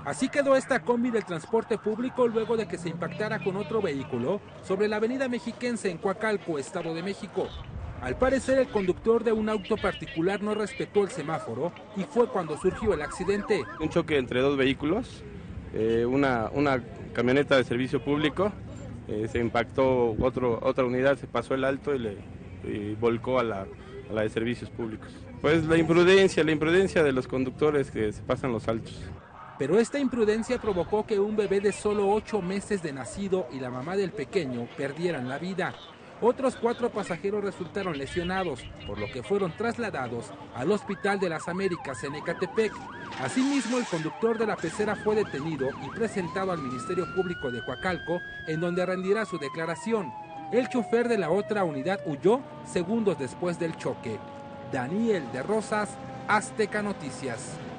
Así quedó esta combi del transporte público luego de que se impactara con otro vehículo sobre la avenida Mexiquense en Coacalco, Estado de México. Al parecer, el conductor de un auto particular no respetó el semáforo y fue cuando surgió el accidente. Un choque entre dos vehículos, una camioneta de servicio público, se impactó otra unidad, se pasó el alto y volcó a la de servicios públicos. Pues la imprudencia de los conductores que se pasan los altos. Pero esta imprudencia provocó que un bebé de solo 8 meses de nacido y la mamá del pequeño perdieran la vida. Otros 4 pasajeros resultaron lesionados, por lo que fueron trasladados al Hospital de las Américas en Ecatepec. Asimismo, el conductor de la pecera fue detenido y presentado al Ministerio Público de Coacalco, en donde rendirá su declaración. El chofer de la otra unidad huyó segundos después del choque. Daniel de Rosas, Azteca Noticias.